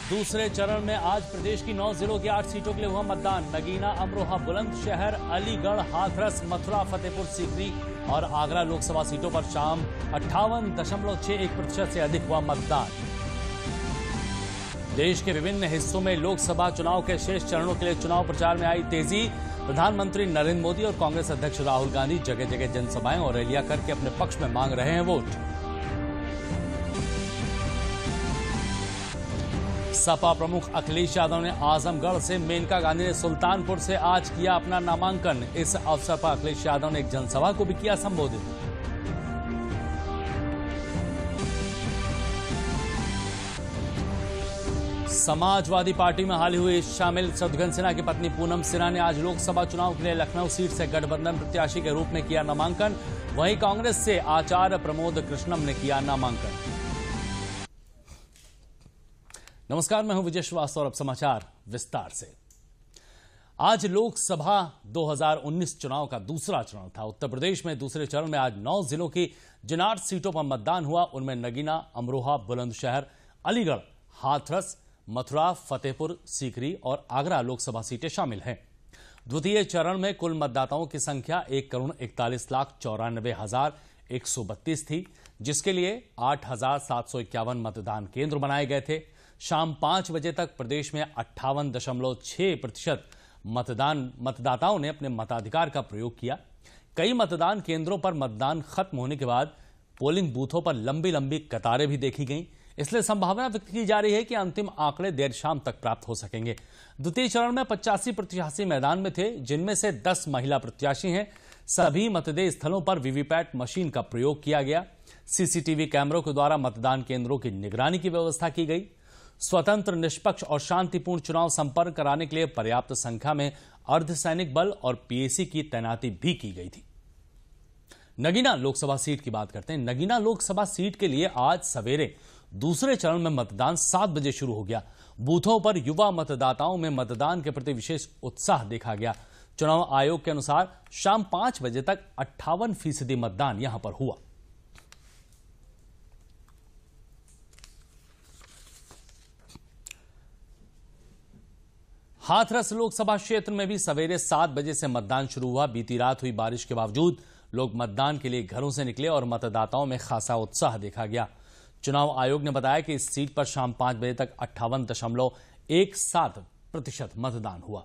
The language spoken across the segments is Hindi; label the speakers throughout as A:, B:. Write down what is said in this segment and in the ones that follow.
A: दूसरे चरण में आज प्रदेश की 9 जिलों की 8 सीटों के लिए हुआ मतदान। नगीना, अमरोहा, बुलंदशहर, अलीगढ़, हाथरस, मथुरा, फतेहपुर सीकरी और आगरा लोकसभा सीटों पर शाम 58.61% से अधिक हुआ मतदान। देश के विभिन्न हिस्सों में लोकसभा चुनाव के शेष चरणों के लिए चुनाव प्रचार में आई तेजी। प्रधानमंत्री नरेंद्र मोदी और कांग्रेस अध्यक्ष राहुल गांधी जगह जगह जनसभाएं और रैलियां करके अपने पक्ष में मांग रहे हैं वोट। सपा प्रमुख अखिलेश यादव ने आजमगढ़ से, मेनका गांधी ने सुल्तानपुर से आज किया अपना नामांकन। इस अवसर पर अखिलेश यादव ने एक जनसभा को भी किया संबोधित। समाजवादी पार्टी में हाल ही हुई शामिल शत्रुघ्न सिन्हा की पत्नी पूनम सिन्हा ने आज लोकसभा चुनाव के लिए लखनऊ सीट से गठबंधन प्रत्याशी के रूप में किया नामांकन। वहीं कांग्रेस से आचार्य प्रमोद कृष्णम ने किया नामांकन। नमस्कार, मैं हूं विजय श्रीवास्तव और अब समाचार विस्तार से। आज लोकसभा 2019 चुनाव का दूसरा चरण था। उत्तर प्रदेश में दूसरे चरण में आज 9 जिलों की जिन 8 सीटों पर मतदान हुआ उनमें नगीना, अमरोहा, बुलंदशहर, अलीगढ़, हाथरस, मथुरा, फतेहपुर सीकरी और आगरा लोकसभा सीटें शामिल हैं। द्वितीय चरण में कुल मतदाताओं की संख्या 1,41,94,132 थी, जिसके लिए 8,751 मतदान केंद्र बनाए गए थे। शाम 5 बजे तक प्रदेश में 58.6% मतदाताओं ने अपने मताधिकार का प्रयोग किया। कई मतदान केंद्रों पर मतदान खत्म होने के बाद पोलिंग बूथों पर लंबी लंबी कतारें भी देखी गईं। इसलिए संभावना व्यक्त की जा रही है कि अंतिम आंकड़े देर शाम तक प्राप्त हो सकेंगे। द्वितीय चरण में 85 प्रत्याशी मैदान में थे, जिनमें से 10 महिला प्रत्याशी हैं। सभी मतदेय स्थलों पर वीवीपैट मशीन का प्रयोग किया गया। सीसीटीवी कैमरों के द्वारा मतदान केंद्रों की निगरानी की व्यवस्था की गई। स्वतंत्र, निष्पक्ष और शांतिपूर्ण चुनाव संपन्न कराने के लिए पर्याप्त संख्या में अर्धसैनिक बल और पीएसी की तैनाती भी की गई थी। नगीना लोकसभा सीट की बात करते हैं। नगीना लोकसभा सीट के लिए आज सवेरे दूसरे चरण में मतदान 7 बजे शुरू हो गया। बूथों पर युवा मतदाताओं में मतदान के प्रति विशेष उत्साह देखा गया। चुनाव आयोग के अनुसार शाम 5 बजे तक 58% मतदान यहां पर हुआ। हाथरस लोकसभा क्षेत्र में भी सवेरे 7 बजे से मतदान शुरू हुआ। बीती रात हुई बारिश के बावजूद लोग मतदान के लिए घरों से निकले और मतदाताओं में खासा उत्साह देखा गया। चुनाव आयोग ने बताया कि इस सीट पर शाम 5 बजे तक 58.17% मतदान हुआ।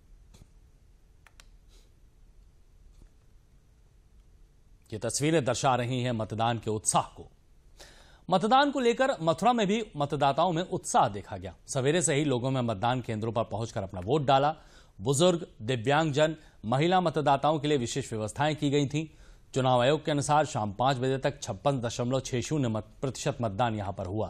A: ये तस्वीरें दर्शा रही हैं मतदान के उत्साह को। मतदान को लेकर मथुरा में भी मतदाताओं में उत्साह देखा गया। सवेरे से ही लोगों में मतदान केंद्रों पर पहुंचकर अपना वोट डाला। बुजुर्ग, दिव्यांगजन, महिला मतदाताओं के लिए विशेष व्यवस्थाएं की गई थीं। चुनाव आयोग के अनुसार शाम 5 बजे तक 56.60% मतदान यहां पर हुआ।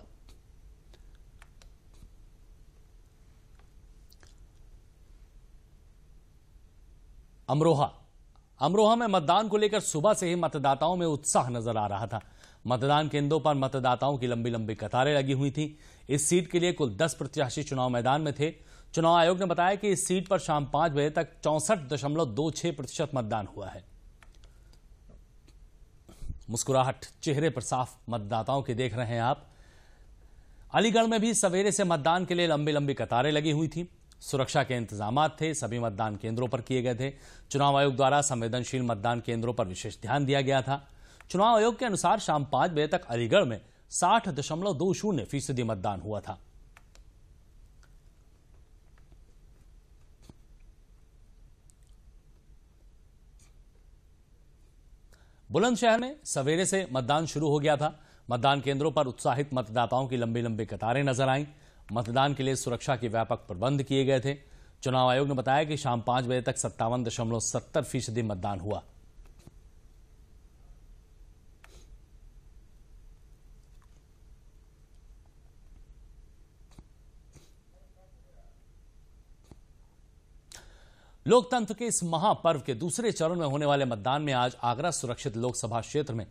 A: अमरोहा में मतदान को लेकर सुबह से ही मतदाताओं में उत्साह नजर आ रहा था। मतदान केंद्रों पर मतदाताओं की लंबी लंबी कतारें लगी हुई थी। इस सीट के लिए कुल 10 प्रत्याशी चुनाव मैदान में थे। चुनाव आयोग ने बताया कि इस सीट पर शाम 5 बजे तक 64.26% मतदान हुआ है। मुस्कुराहट चेहरे पर साफ मतदाताओं के देख रहे हैं आप। अलीगढ़ में भी सवेरे से मतदान के लिए लंबी लंबी कतारें लगी हुई थी। सुरक्षा के इंतजाम थे, सभी मतदान केंद्रों पर किए गए थे। चुनाव आयोग द्वारा संवेदनशील मतदान केंद्रों पर विशेष ध्यान दिया गया था। चुनाव आयोग के अनुसार शाम 5 बजे तक अलीगढ़ में 60.20% मतदान हुआ था। बुलंदशहर में सवेरे से मतदान शुरू हो गया था। मतदान केंद्रों पर उत्साहित मतदाताओं की लंबी लंबी कतारें नजर आईं। मतदान के लिए सुरक्षा के व्यापक प्रबंध किए गए थे। चुनाव आयोग ने बताया कि शाम 5 बजे तक 57.70% मतदान हुआ। लोकतंत्र के इस महापर्व के दूसरे चरण में होने वाले मतदान में आज आगरा सुरक्षित लोकसभा क्षेत्र में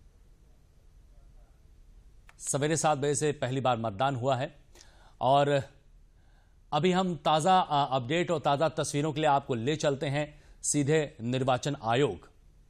A: सवेरे 7 बजे से पहली बार मतदान हुआ है और अभी हम ताजा अपडेट और ताजा तस्वीरों के लिए आपको ले चलते हैं सीधे निर्वाचन आयोग।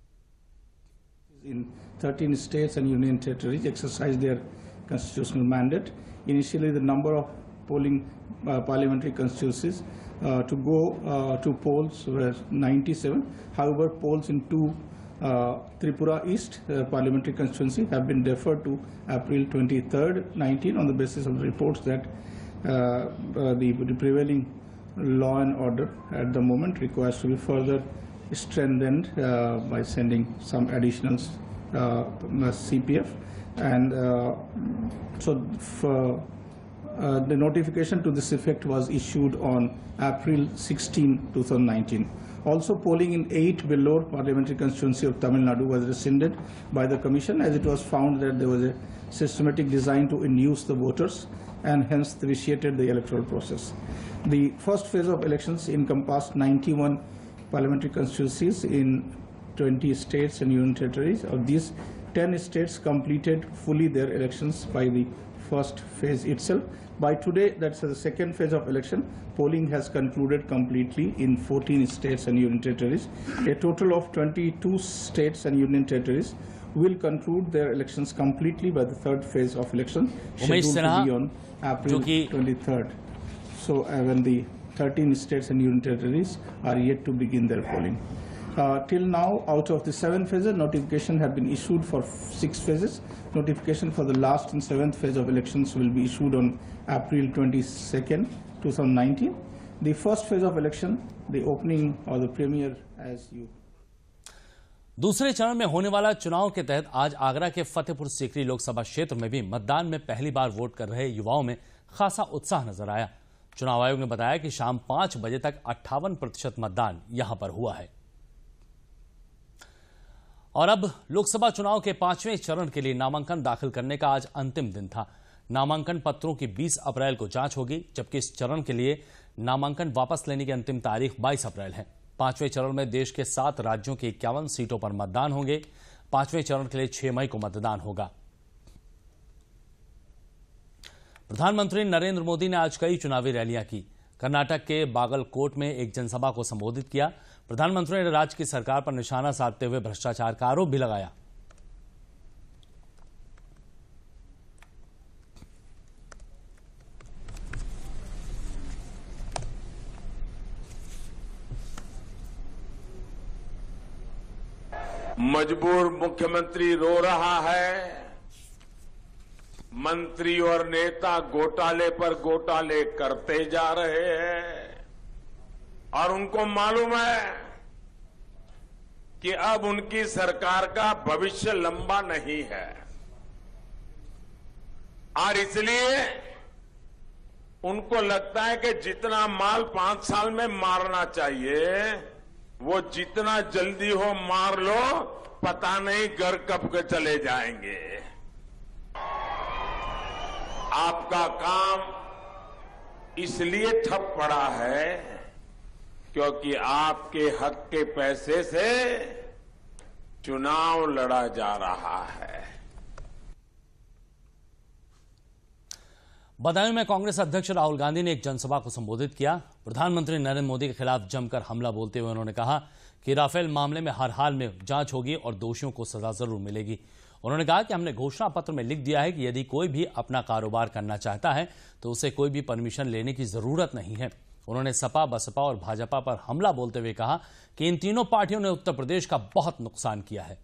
B: In 13 states and union territories exercise their constitutional mandate. Initially, the number of polling parliamentary constituencies. To go to polls were 97. However, polls in two Tripura East parliamentary constituency have been deferred to April 23rd, 19 on the basis of the reports that the prevailing law and order at the moment requires to be further strengthened by sending some additional CPF, and the notification to this effect was issued on April 16, 2019. Also, polling in 8 Vellore parliamentary constituency of Tamil Nadu was rescinded by the Commission, as it was found that there was a systematic design to induce the voters and hence vitiated the electoral process. The first phase of elections encompassed 91 parliamentary constituencies in 20 states and union territories. Of these, 10 states completed fully their elections by the first phase itself. By today, that's the second phase of election, polling has concluded completely in 14 states and union territories. A total of 22 states and union territories will conclude their elections completely by the third phase of election, scheduled to be on April 23rd. So when the 13 states and union territories are yet to begin their polling. Till now, out of the 7 phases, notification have been issued for 6 phases. Notification for the last and 7th phase of elections will be issued on April 22nd, 2019. The first phase of election, the opening or the premiere, as you.
A: दूसरे चरण में होने वाला चुनाव के तहत आज आगरा के फतेहपुर सीकरी लोकसभा क्षेत्र में भी मतदान में पहली बार वोट कर रहे युवाओं में खासा उत्साह नजर आया। चुनाव आयोग ने बताया कि शाम 5 बजे तक 58% मतदान यहां पर हुआ है। और अब लोकसभा चुनाव के 5वें चरण के लिए नामांकन दाखिल करने का आज अंतिम दिन था। नामांकन पत्रों की 20 अप्रैल को जांच होगी, जबकि इस चरण के लिए नामांकन वापस लेने की अंतिम तारीख 22 अप्रैल है। 5वें चरण में देश के 7 राज्यों की 51 सीटों पर मतदान होंगे। 5वें चरण के लिए 6 मई को मतदान होगा। प्रधानमंत्री नरेंद्र मोदी ने आज कई चुनावी रैलियां की। कर्नाटक के बागलकोट में एक जनसभा को संबोधित किया। प्रधानमंत्री ने राज्य की सरकार पर निशाना साधते हुए भ्रष्टाचार का आरोप भी लगाया।
C: मजबूर मुख्यमंत्री रो रहा है। मंत्री और नेता घोटाले पर घोटाले करते जा रहे हैं और उनको मालूम है कि अब उनकी सरकार का भविष्य लंबा नहीं है और इसलिए उनको लगता है कि जितना माल 5 साल में मारना चाहिए वो जितना जल्दी हो मार लो, पता नहीं घर कब के चले जाएंगे। आपका काम इसलिए ठप पड़ा है क्योंकि आपके हक के पैसे से चुनाव लड़ा जा रहा है।
A: बदायूं में कांग्रेस अध्यक्ष राहुल गांधी ने एक जनसभा को संबोधित किया। प्रधानमंत्री नरेंद्र मोदी के खिलाफ जमकर हमला बोलते हुए उन्होंने कहा कि राफेल मामले में हर हाल में जांच होगी और दोषियों को सजा जरूर मिलेगी। उन्होंने कहा कि हमने घोषणा पत्र में लिख दिया है कि यदि कोई भी अपना कारोबार करना चाहता है तो उसे कोई भी परमिशन लेने की जरूरत नहीं है। उन्होंने सपा, बसपा और भाजपा पर हमला बोलते हुए कहा कि इन तीनों पार्टियों ने उत्तर प्रदेश का बहुत नुकसान किया है।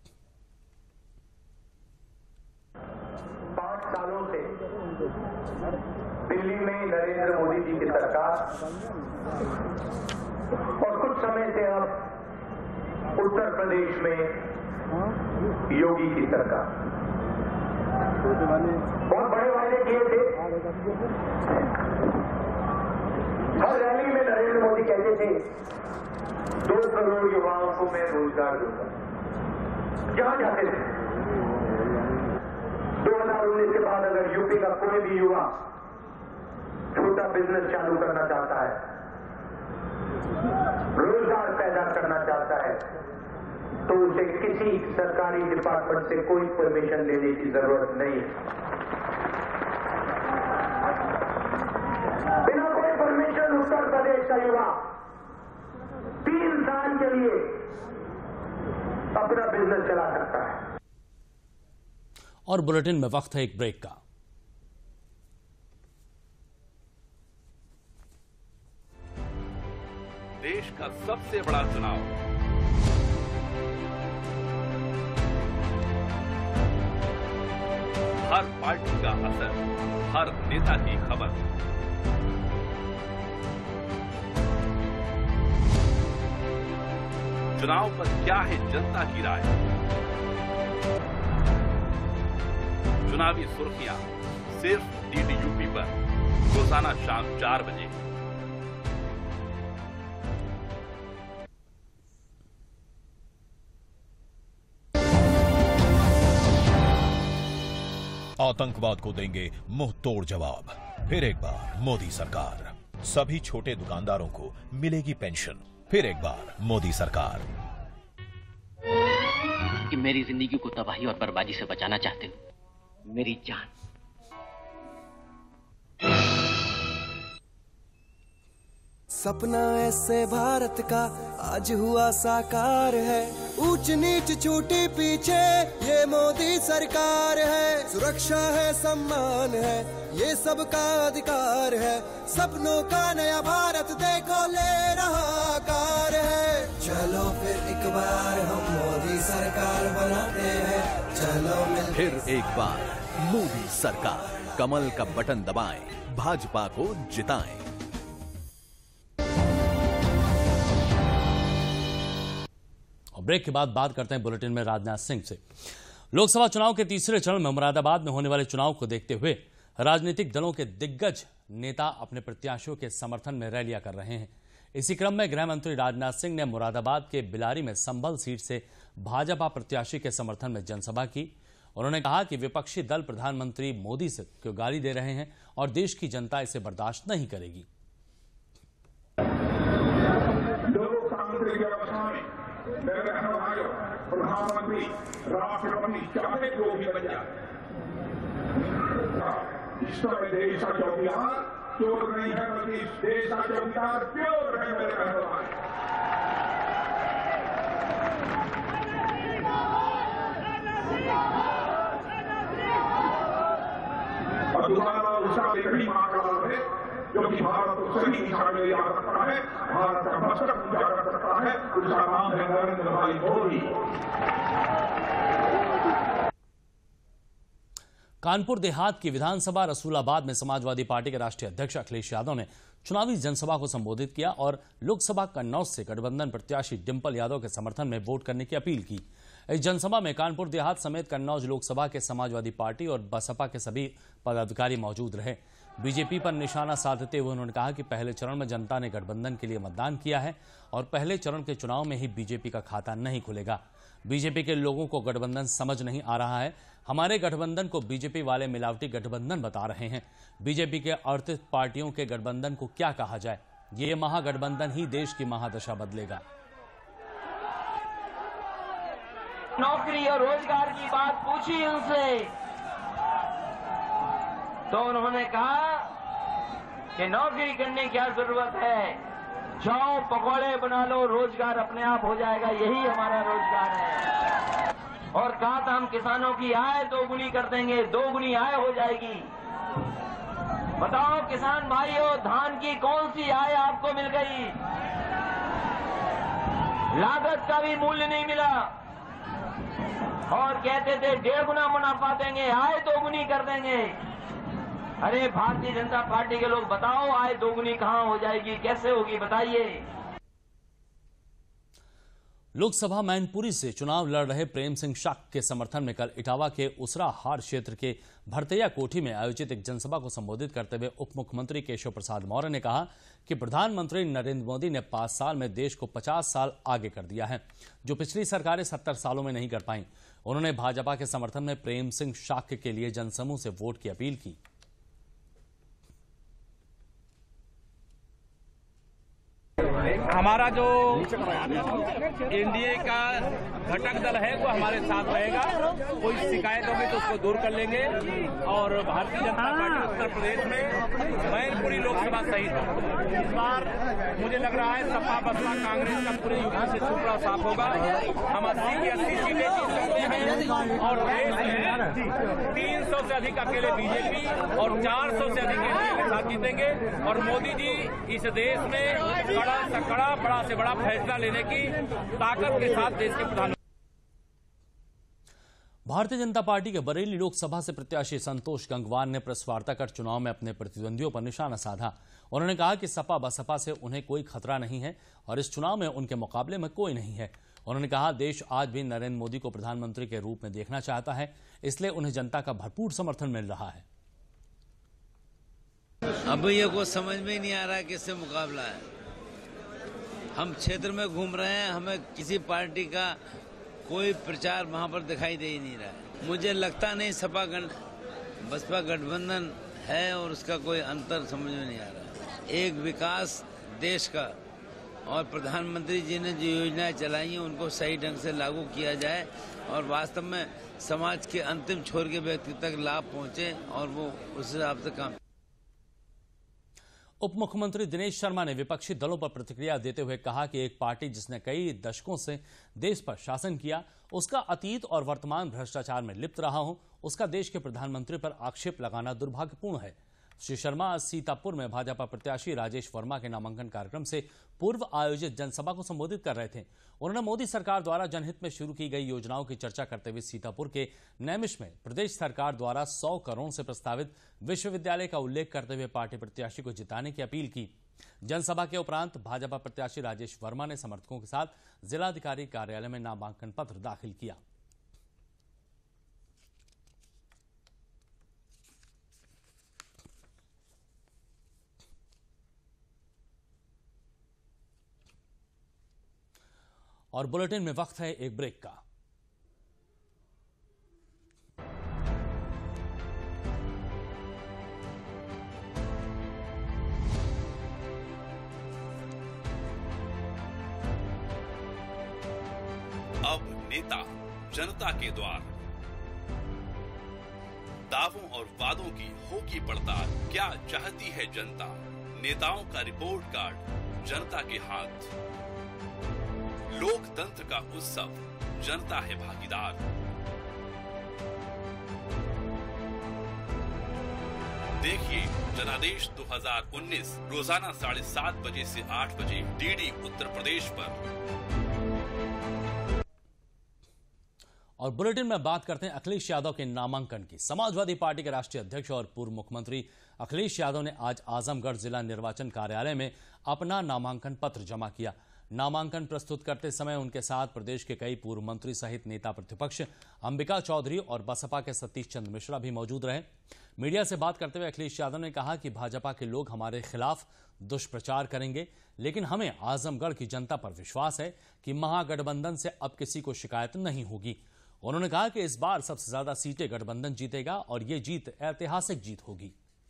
D: 5 सालों से दिल्ली में नरेंद्र मोदी जी की सरकार और कुछ समय से अब उत्तर प्रदेश में योगी की सरकार बहुत बड़े वादे किए थे। हर रैली में नरेंद्र मोदी कहते थे 2 करोड़ युवाओं को मैं रोजगार दूंगा। जहां जाते थे 2019 के बाद अगर यूपी का कोई भी युवा छोटा बिजनेस चालू करना चाहता है, रोजगार पैदा करना चाहता है, तो उसे किसी सरकारी डिपार्टमेंट से कोई परमिशन लेने की जरूरत नहीं। बिना कोई परमिशन उत्तर प्रदेश का युवा 3 साल के लिए अपना बिजनेस चला सकता है।
A: और बुलेटिन में वक्त है एक ब्रेक का।
E: देश का सबसे बड़ा चुनाव। हर पार्टी का असर, हर नेता की खबर। चुनाव पर क्या है जनता की राय? चुनावी सुर्खियां सिर्फ DD UP पर रोजाना शाम 4 बजे।
F: आतंकवाद को देंगे मुंह तोड़ जवाब। फिर एक बार मोदी सरकार। सभी छोटे दुकानदारों को मिलेगी पेंशन। फिर एक बार मोदी सरकार।
G: कि मेरी जिंदगी को तबाही और बर्बादी से बचाना चाहते हो, मेरी जान।
H: सपना ऐसे भारत का आज हुआ साकार है। ऊंच नीच छूटी पीछे ये मोदी सरकार है। सुरक्षा है, सम्मान है, ये सबका अधिकार है। सपनों का नया भारत देखो ले रहा आकार है। चलो फिर एक बार हम मोदी सरकार बनाते हैं। चलो मिल
E: फिर एक बार मोदी सरकार। कमल का बटन दबाएं, भाजपा को जिताएं।
A: ब्रेक के बाद बात करते हैं बुलेटिन में राजनाथ सिंह से। लोकसभा चुनाव के तीसरे चरण में मुरादाबाद में होने वाले चुनाव को देखते हुए राजनीतिक दलों के दिग्गज नेता अपने प्रत्याशियों के समर्थन में रैलियां कर रहे हैं। इसी क्रम में गृह मंत्री राजनाथ सिंह ने मुरादाबाद के बिलारी में संभल सीट से भाजपा प्रत्याशी के समर्थन में जनसभा की। उन्होंने कहा कि विपक्षी दल प्रधानमंत्री मोदी से क्यों गाली दे रहे हैं और देश की जनता इसे बर्दाश्त नहीं करेगी।
C: मेरे भाइयों, प्रधानमंत्री, राष्ट्रपति चाहे जो भी बन जाए, इस समय देश का चौकीदार चोर नहीं है, बल्कि इस देश का चौकीदार प्योर है। मेरे भाई, और दूसरा उसका कड़ी मां का लाभ है, जो कि भारत को सही दिशा में ले जा सकता है, भारत का मस्तक ऊंचा कर सकता है। उसका नाम है नरेंद्र भाई मोदी।
A: कानपुर देहात की विधानसभा रसूलाबाद में समाजवादी पार्टी के राष्ट्रीय अध्यक्ष अखिलेश यादव ने चुनावी जनसभा को संबोधित किया और लोकसभा कन्नौज से गठबंधन प्रत्याशी डिंपल यादव के समर्थन में वोट करने की अपील की। इस जनसभा में कानपुर देहात समेत कन्नौज लोकसभा के समाजवादी पार्टी और बसपा के सभी पदाधिकारी मौजूद रहे। बीजेपी पर निशाना साधते हुए उन्होंने कहा कि पहले चरण में जनता ने गठबंधन के लिए मतदान किया है और पहले चरण के चुनाव में ही बीजेपी का खाता नहीं खुलेगा। बीजेपी के लोगों को गठबंधन समझ नहीं आ रहा है। हमारे गठबंधन को बीजेपी वाले मिलावटी गठबंधन बता रहे हैं। बीजेपी के अर्थित पार्टियों के गठबंधन को क्या कहा जाए? ये महागठबंधन ही देश की महादशा बदलेगा।
I: नौकरी और रोजगार की बात पूछी उनसे तो उन्होंने कहा कि नौकरी करने की क्या जरूरत है, जाओ पकौड़े बना लो, रोजगार अपने आप हो जाएगा, यही हमारा रोजगार है। और कहा था हम किसानों की आय दोगुनी कर देंगे, दोगुनी आय हो जाएगी। बताओ किसान भाइयों, धान की कौन सी आय आपको मिल गई? लागत का भी मूल्य नहीं मिला और कहते थे 1.5 गुना मुनाफा देंगे, आय दोगुनी कर देंगे। अरे भारतीय जनता पार्टी के लोग बताओ, आय दोगुनी कहां हो जाएगी, कैसे होगी, बताइए।
A: लोकसभा मैनपुरी से चुनाव लड़ रहे प्रेम सिंह शाक्य के समर्थन में कल इटावा के उसरा हार क्षेत्र के भरतैया कोठी में आयोजित एक जनसभा को संबोधित करते हुए उप मुख्यमंत्री केशव प्रसाद मौर्य ने कहा कि प्रधानमंत्री नरेंद्र मोदी ने 5 साल में देश को 50 साल आगे कर दिया है, जो पिछली सरकारें 70 सालों में नहीं कर पाई। उन्होंने भाजपा के समर्थन में प्रेम सिंह शाक्य के लिए जनसमूह से वोट की अपील की।
J: हमारा जो एनडीए का घटक दल है वो हमारे साथ रहेगा। कोई शिकायत होगी तो उसको दूर कर लेंगे और भारतीय जनता पार्टी उत्तर प्रदेश में मैनपुरी लोकसभा सहित इस बार मुझे लग रहा है सपा बसपा कांग्रेस का पूरे युद्ध से छुपड़ा साफ होगा। हम 80 की 80 सीटें जीत सकते हैं और देश में 300 से अधिक अकेले बीजेपी और 400 से अधिक एनडीए के साथ जीतेंगे और मोदी जी इस देश में कड़ा से कड़ा, बड़ा से बड़ा फैसला लेने की ताकत के साथ देश के प्रधानमंत्री।
A: भारतीय जनता पार्टी के बरेली लोकसभा से प्रत्याशी संतोष गंगवार ने प्रेस वार्ता कर चुनाव में अपने प्रतिद्वंदियों पर निशाना साधा। उन्होंने कहा कि सपा बसपा से उन्हें कोई खतरा नहीं है और इस चुनाव में उनके मुकाबले में कोई नहीं है। उन्होंने कहा देश आज भी नरेंद्र मोदी को प्रधानमंत्री के रूप में देखना चाहता है, इसलिए उन्हें जनता का भरपूर समर्थन मिल रहा है।
K: अब ये को समझ में ही नहीं आ रहा है किससे मुकाबला है। हम क्षेत्र में घूम रहे हैं, हमें किसी पार्टी का कोई प्रचार वहां पर दिखाई दे ही नहीं रहा है। मुझे लगता नहीं सपा बसपा गठबंधन है और उसका कोई अंतर समझ में नहीं आ रहा है। एक विकास देश का और प्रधानमंत्री जी ने जो योजनाएं चलाई हैं उनको सही ढंग से लागू किया जाए और वास्तव में समाज के अंतिम छोर के व्यक्ति तक लाभ पहुंचे और वो उस हिसाब से काम।
A: उप मुख्यमंत्री दिनेश शर्मा ने विपक्षी दलों पर प्रतिक्रिया देते हुए कहा कि एक पार्टी जिसने कई दशकों से देश पर शासन किया, उसका अतीत और वर्तमान भ्रष्टाचार में लिप्त रहा हो, उसका देश के प्रधानमंत्री पर आक्षेप लगाना दुर्भाग्यपूर्ण है। श्री शर्मा आज सीतापुर में भाजपा प्रत्याशी राजेश वर्मा के नामांकन कार्यक्रम से पूर्व आयोजित जनसभा को संबोधित कर रहे थे। उन्होंने मोदी सरकार द्वारा जनहित में शुरू की गई योजनाओं की चर्चा करते हुए सीतापुर के नैमिष में प्रदेश सरकार द्वारा 100 करोड़ से प्रस्तावित विश्वविद्यालय का उल्लेख करते हुए पार्टी प्रत्याशी को जिताने की अपील की। जनसभा के उपरांत भाजपा प्रत्याशी राजेश वर्मा ने समर्थकों के साथ जिलाधिकारी कार्यालय में नामांकन पत्र दाखिल किया। और बुलेटिन में वक्त है एक ब्रेक का।
E: अब नेता जनता के द्वार, दावों और वादों की होगी पड़ताल। क्या चाहती है जनता? नेताओं का रिपोर्ट कार्ड जनता के हाथ। लोकतंत्र का उत्सव, जनता है भागीदार। देखिए जनादेश 2019 रोजाना 7:30 बजे से 8 बजे डीडी उत्तर प्रदेश पर।
A: और बुलेटिन में बात करते हैं अखिलेश यादव के नामांकन की। समाजवादी पार्टी के राष्ट्रीय अध्यक्ष और पूर्व मुख्यमंत्री अखिलेश यादव ने आज आजमगढ़ जिला निर्वाचन कार्यालय में अपना नामांकन पत्र जमा किया। नामांकन प्रस्तुत करते समय उनके साथ प्रदेश के कई पूर्व मंत्री सहित नेता प्रतिपक्ष अंबिका चौधरी और बसपा के सतीश चंद्र मिश्रा भी मौजूद रहे। मीडिया से बात करते हुए अखिलेश यादव ने कहा कि भाजपा के लोग हमारे खिलाफ दुष्प्रचार करेंगे, लेकिन हमें आजमगढ़ की जनता पर विश्वास है कि महागठबंधन से अब किसी को शिकायत नहीं होगी। उन्होंने कहा कि इस बार सबसे ज्यादा सीटें गठबंधन जीतेगा और ये जीत ऐतिहासिक जीत होगी।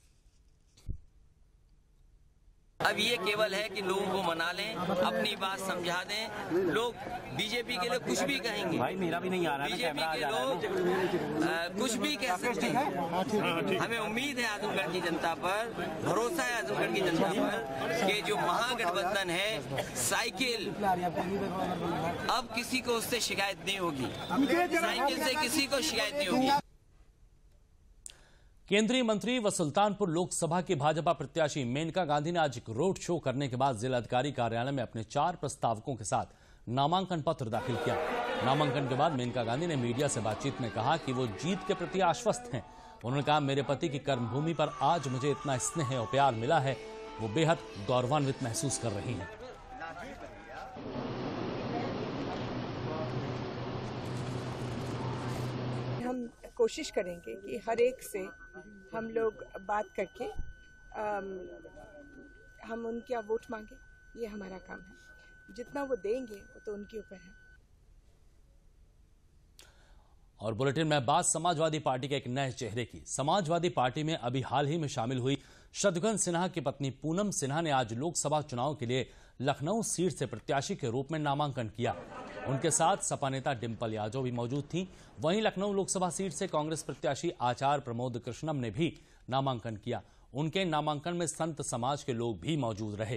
L: अब ये केवल है कि लोगों को मना लें, अपनी बात समझा दें। लोग बीजेपी के लोग कुछ भी कहेंगे, भाई मेरा भी नहीं आ रहा, बीजेपी के लोग कुछ भी कह सकते हैं। हमें उम्मीद है आजमगढ़ की जनता पर, भरोसा है आजमगढ़ की जनता पर कि जो महागठबंधन है साइकिल, अब किसी को उससे शिकायत नहीं होगी, साइकिल से किसी को शिकायत नहीं होगी।
A: केंद्रीय मंत्री व सुल्तानपुर लोकसभा की भाजपा प्रत्याशी मेनका गांधी ने आज एक रोड शो करने के बाद जिलाधिकारी कार्यालय में अपने 4 प्रस्तावकों के साथ नामांकन पत्र दाखिल किया। नामांकन के बाद मेनका गांधी ने मीडिया से बातचीत में कहा कि वो जीत के प्रति आश्वस्त हैं। उन्होंने कहा, मेरे पति की कर्मभूमि पर आज मुझे इतना स्नेह और प्यार मिला है, वो बेहद गौरवान्वित महसूस कर रही हैं।
M: हम कोशिश करेंगे कि हर एक से हम लोग बात करके हम उनका वोट मांगे, ये हमारा काम है। जितना वो देंगे वो तो उनके ऊपर है।
A: और बुलेटिन में बात समाजवादी पार्टी के एक नए चेहरे की। समाजवादी पार्टी में अभी हाल ही में शामिल हुई शत्रुघ्न सिन्हा की पत्नी पूनम सिन्हा ने आज लोकसभा चुनाव के लिए लखनऊ सीट से प्रत्याशी के रूप में नामांकन किया। उनके साथ सपा नेता डिंपल यादव भी मौजूद थी। वहीं लखनऊ लोकसभा सीट से कांग्रेस प्रत्याशी आचार्य प्रमोद कृष्णम ने भी नामांकन किया। उनके नामांकन में संत समाज के लोग भी मौजूद रहे।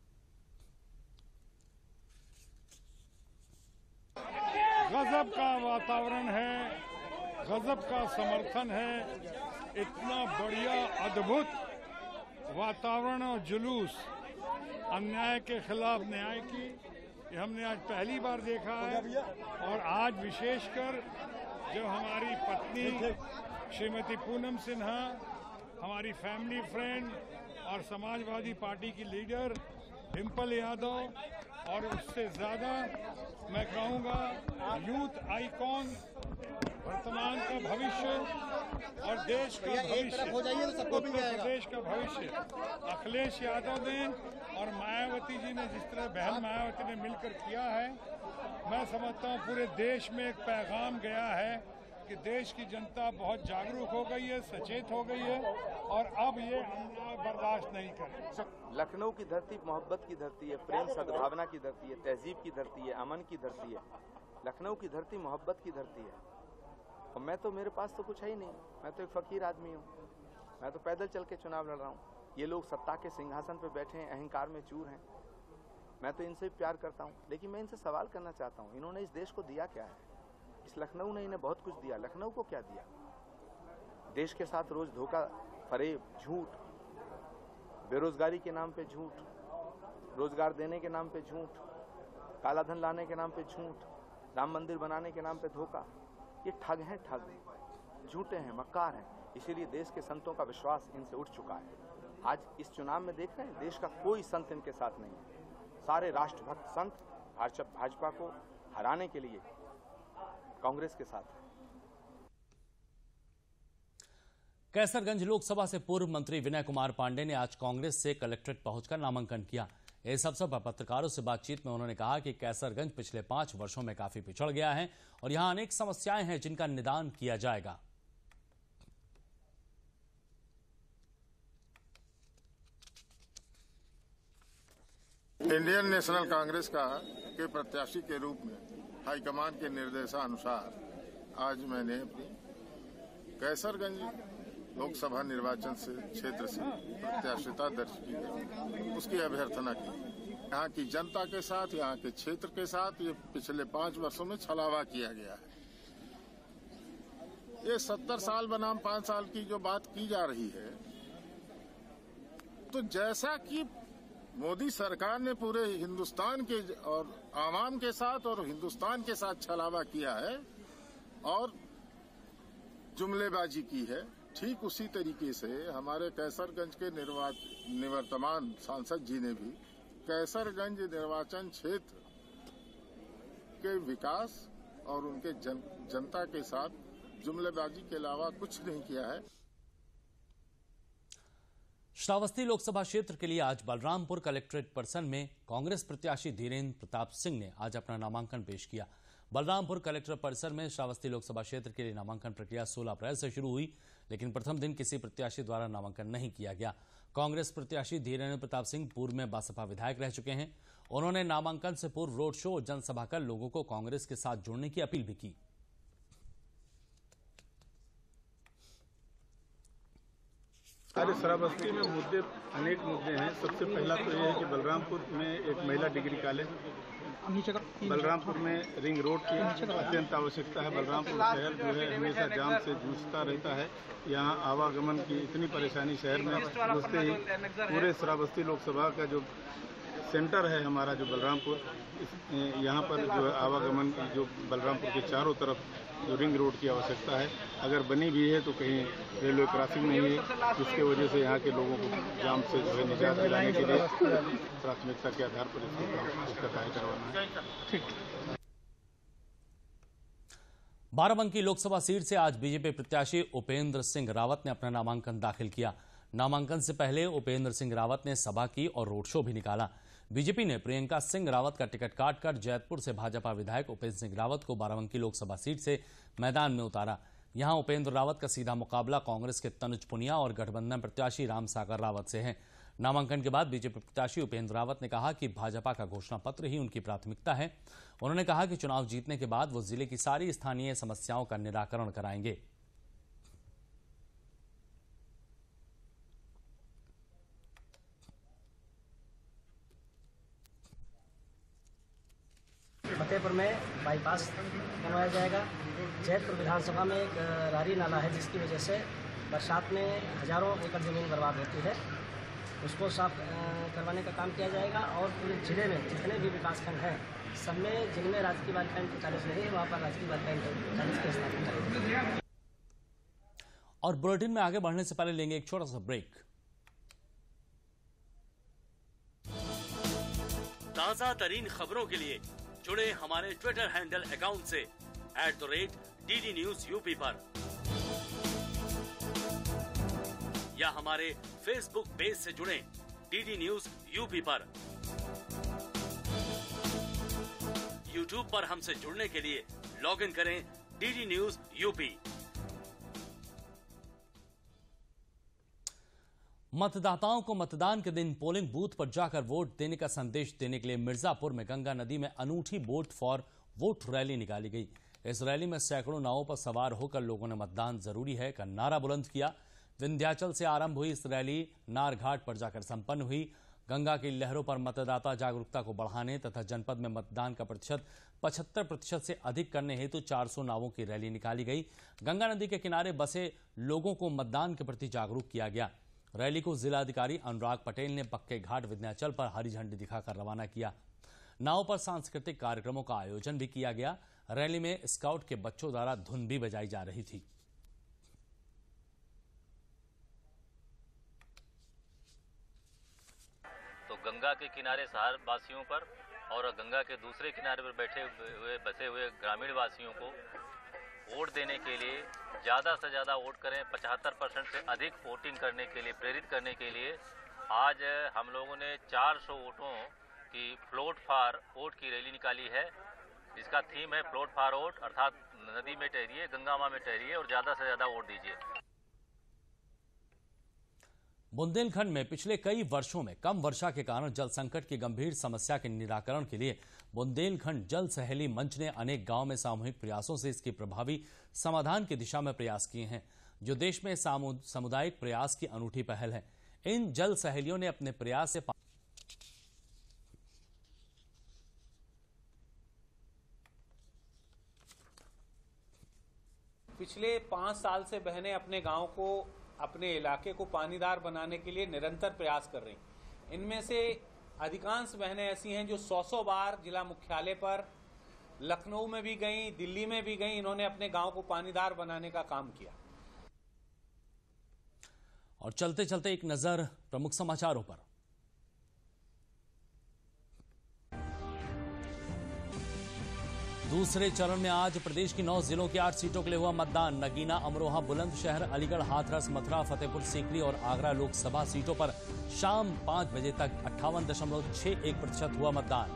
N: गजब का वातावरण है, गजब का समर्थन है। इतना बढ़िया अद्भुत वातावरण और जुलूस अन्याय के खिलाफ न्याय की, ये हमने आज पहली बार देखा है। और आज विशेषकर जो हमारी पत्नी श्रीमती पूनम सिन्हा, हमारी फैमिली फ्रेंड और समाजवादी पार्टी की लीडर डिम्पल यादव, और उससे ज़्यादा मैं कहूँगा यूथ आइकॉन, वर्तमान का भविष्य और देश का भविष्य, उत्तर प्रदेश का भविष्य अखिलेश यादव ने और मायावती जी ने, जिस तरह बहन मायावती ने मिलकर किया है, मैं समझता हूँ पूरे देश में एक पैगाम गया है कि देश की जनता बहुत जागरूक हो गई है, सचेत हो गई है और अब ये अन्याय बर्दाश्त नहीं करे।
O: लखनऊ की धरती मोहब्बत की धरती है, प्रेम सद्भावना की धरती है, तहजीब की धरती है, अमन की धरती है। लखनऊ की धरती मोहब्बत की धरती है। और मैं तो, मेरे पास तो कुछ है ही नहीं, मैं तो एक फकीर आदमी हूँ, मैं तो पैदल चल के चुनाव लड़ रहा हूँ। ये लोग सत्ता के सिंहासन पर बैठे हैं, अहंकार में चूर हैं। मैं तो इनसे प्यार करता हूँ, लेकिन मैं इनसे सवाल करना चाहता हूँ, इन्होंने इस देश को दिया क्या है? इस लखनऊ ने इन्हें बहुत कुछ दिया, लखनऊ को क्या दिया? देश के साथ रोज धोखा, फरेब, झूठ, बेरोजगारी के नाम पे झूठ, रोजगार देने के नाम पे झूठ, काला धन लाने के नाम पे झूठ, राम मंदिर बनाने के नाम पे धोखा। ये ठग हैं, ठग झूठे हैं, मक्कार हैं। इसीलिए देश के संतों का विश्वास इनसे उठ चुका है। आज इस चुनाव में देख रहे हैं, देश का कोई संत इनके साथ नहीं है। सारे राष्ट्रभक्त संत भाजपा को हराने के लिए कांग्रेस के साथ है।
A: कैसरगंज लोकसभा से पूर्व मंत्री विनय कुमार पांडे ने आज कांग्रेस से कलेक्ट्रेट पहुंचकर नामांकन किया। इस अवसर पर पत्रकारों से बातचीत में उन्होंने कहा कि कैसरगंज पिछले 5 वर्षों में काफी पिछड़ गया है और यहां अनेक समस्याएं हैं जिनका निदान किया जाएगा।
P: इंडियन नेशनल कांग्रेस के प्रत्याशी के रूप में हाईकमान के निर्देशानुसार आज मैंने अपनी कैसरगंज लोकसभा निर्वाचन से क्षेत्र से प्रत्याशिता दर्ज की है, उसकी अभ्यर्थना की। यहाँ की जनता के साथ, यहाँ के क्षेत्र के साथ ये पिछले 5 वर्षों में छलावा किया गया है। ये 70 साल बनाम 5 साल की जो बात की जा रही है, तो जैसा कि मोदी सरकार ने पूरे हिंदुस्तान के और आवाम के साथ और हिंदुस्तान के साथ छलावा किया है और जुमलेबाजी की है, ठीक उसी तरीके से हमारे कैसरगंज के निवर्तमान सांसद जी ने भी कैसरगंज निर्वाचन क्षेत्र के विकास और उनके जनता के साथ जुमलेबाजी के अलावा कुछ नहीं किया है।
A: श्रावस्ती लोकसभा क्षेत्र के लिए आज बलरामपुर कलेक्ट्रेट परिसर में कांग्रेस प्रत्याशी धीरेन्द्र प्रताप सिंह ने आज अपना नामांकन पेश किया। बलरामपुर कलेक्ट्रेट परिसर में श्रावस्ती लोकसभा क्षेत्र के लिए नामांकन प्रक्रिया 16 अप्रैल से शुरू हुई, लेकिन प्रथम दिन किसी प्रत्याशी द्वारा नामांकन नहीं किया गया। कांग्रेस प्रत्याशी धीरेन्द्र प्रताप सिंह पूर्व में बसपा विधायक रह चुके हैं। उन्होंने नामांकन से पूर्व रोड शो और जनसभा कर लोगों को कांग्रेस के साथ जुड़ने की अपील भी की।
Q: अरे श्रावस्ती में अनेक मुद्दे हैं। सबसे पहला तो ये है कि बलरामपुर में एक महिला डिग्री कॉलेज, बलरामपुर में रिंग रोड की अत्यंत आवश्यकता है। बलरामपुर शहर जो है हमेशा जाम से जूझता रहता है। यहाँ आवागमन की इतनी परेशानी शहर में घुसते ही पूरे श्रावस्ती लोकसभा का जो सेंटर है हमारा जो बलरामपुर, यहाँ पर जो आवागमन की जो बलरामपुर के चारों तरफ जो रिंग रोड की आवश्यकता है, अगर बनी भी है तो कहीं रेलवे क्रॉसिंग नहीं है, जिसके वजह से यहाँ के लोगों को जाम से जो है निजात दिलाने के लिए प्राथमिकता के आधार पर इसका कार्य करवाना है।
A: बाराबंकी लोकसभा सीट से आज बीजेपी प्रत्याशी उपेंद्र सिंह रावत ने अपना नामांकन दाखिल किया। नामांकन से पहले उपेंद्र सिंह रावत ने सभा की और रोड शो भी निकाला। बीजेपी ने प्रियंका सिंह रावत का टिकट काटकर जैतपुर से भाजपा विधायक उपेंद्र सिंह रावत को बाराबंकी लोकसभा सीट से मैदान में उतारा। यहां उपेंद्र रावत का सीधा मुकाबला कांग्रेस के तनुज पुनिया और गठबंधन प्रत्याशी राम सागर रावत से है। नामांकन के बाद बीजेपी प्रत्याशी उपेंद्र रावत ने कहा कि भाजपा का घोषणा पत्र ही उनकी प्राथमिकता है। उन्होंने कहा कि चुनाव जीतने के बाद वो जिले की सारी स्थानीय समस्याओं का निराकरण कराएंगे।
R: फतेहपुर में बाईपास बनवाया जाएगा। जैतपुर विधानसभा में एक रारी नाला है जिसकी वजह से बरसात में हजारों एकड़ जमीन बर्बाद होती है। उसको साफ करवाने का काम किया जाएगा। और पूरे जिले में जितने भी विकासखंड हैं सब में जिनमें राजकीय बालिका इंटर कॉलेज नहीं है वहाँ पर राजकीय बालिका इंटर कॉलेज की स्थापना करेंगे।
A: और बुलेटिन में आगे बढ़ने से पहले लेंगे एक छोटा सा ब्रेक।
S: ताजा तरीन खबरों के लिए जुड़े हमारे ट्विटर हैंडल अकाउंट से @DD News UP पर या हमारे फेसबुक पेज से जुड़े DD News UP पर। यूट्यूब पर हमसे जुड़ने के लिए लॉग इन करें DD News UP।
A: मतदाताओं को मतदान के दिन पोलिंग बूथ पर जाकर वोट देने का संदेश देने के लिए मिर्जापुर में गंगा नदी में अनूठी वोट फॉर वोट रैली निकाली गई। इस रैली में सैकड़ों नावों पर सवार होकर लोगों ने मतदान जरूरी है का नारा बुलंद किया। विंध्याचल से आरंभ हुई इस रैली नारघाट पर जाकर संपन्न हुई। गंगा की लहरों पर मतदाता जागरूकता को बढ़ाने तथा जनपद में मतदान का प्रतिशत 75% से अधिक करने हेतु 400 नावों की रैली निकाली गई। गंगा नदी के किनारे बसे लोगों को मतदान के प्रति जागरूक किया गया। रैली को जिलाधिकारी अनुराग पटेल ने पक्के घाट विंध्याचल पर हरी झंडी दिखाकर रवाना किया। नाव पर सांस्कृतिक कार्यक्रमों का आयोजन भी किया गया। रैली में स्काउट के बच्चों द्वारा धुन भी बजाई जा रही थी।
T: तो गंगा के किनारे शहर वासियों पर और गंगा के दूसरे किनारे पर बैठे हुए बसे हुए ग्रामीण वासियों को वोट देने के लिए ज़्यादा से ज़्यादा वोट करें, 75% से अधिक वोटिंग करने के लिए प्रेरित करने के लिए आज हम लोगों ने 400 वोटों की फ्लोट फॉर वोट की रैली निकाली है। इसका थीम है फ्लोट फॉर वोट, अर्थात नदी में ठहरिए, गंगा मां में ठहरिए और ज़्यादा से ज़्यादा वोट दीजिए।
A: बुंदेलखंड में पिछले कई वर्षों में कम वर्षा के कारण जल संकट की गंभीर समस्या के निराकरण के लिए बुंदेलखंड जल सहेली मंच ने अनेक गांव में सामूहिक प्रयासों से इसकी प्रभावी समाधान की दिशा में प्रयास किए हैं, जो देश में सामुदायिक प्रयास की अनूठी पहल है। इन जल सहेलियों ने अपने प्रयास से
J: पिछले 5 साल से बहनें अपने गांव को, अपने इलाके को पानीदार बनाने के लिए निरंतर प्रयास कर रही हैं। इनमें से अधिकांश बहनें ऐसी हैं जो 100 बार जिला मुख्यालय पर, लखनऊ में भी गईं, दिल्ली में भी गईं, इन्होंने अपने गांव को पानीदार बनाने का काम किया।
A: और चलते चलते एक नजर प्रमुख समाचारों पर। दूसरे चरण में आज प्रदेश की 9 जिलों की 8 सीटों के लिए हुआ मतदान। नगीना, अमरोहा, बुलंदशहर, अलीगढ़, हाथरस, मथुरा, फतेहपुर सीकरी और आगरा लोकसभा सीटों पर शाम 5 बजे तक 58.61% हुआ मतदान।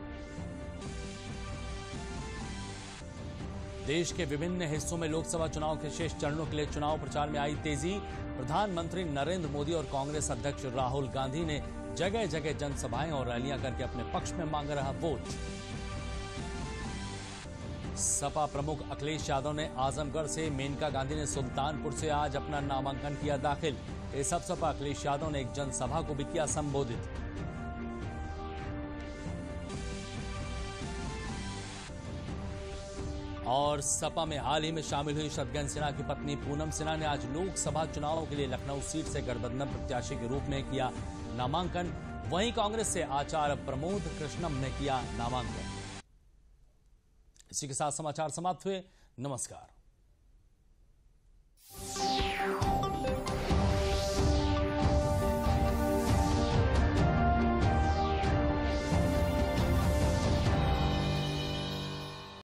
A: देश के विभिन्न हिस्सों में लोकसभा चुनाव के शेष चरणों के लिए चुनाव प्रचार में आई तेजी। प्रधानमंत्री नरेंद्र मोदी और कांग्रेस अध्यक्ष राहुल गांधी ने जगह जगह जनसभाएं और रैलियां करके अपने पक्ष में मांग रहा वोट। सपा प्रमुख अखिलेश यादव ने आजमगढ़ से, मेनका गांधी ने सुल्तानपुर से आज अपना नामांकन किया दाखिल। इस अवसर पर अखिलेश यादव ने एक जनसभा को भी किया संबोधित। और सपा में हाल ही में शामिल हुई शत्रुघ्न सिन्हा की पत्नी पूनम सिन्हा ने आज लोकसभा चुनाव के लिए लखनऊ सीट से गठबंधन प्रत्याशी के रूप में किया नामांकन। वहीं कांग्रेस से आचार्य प्रमोद कृष्णम ने किया नामांकन। इसी के साथ समाचार समाप्त हुए। नमस्कार।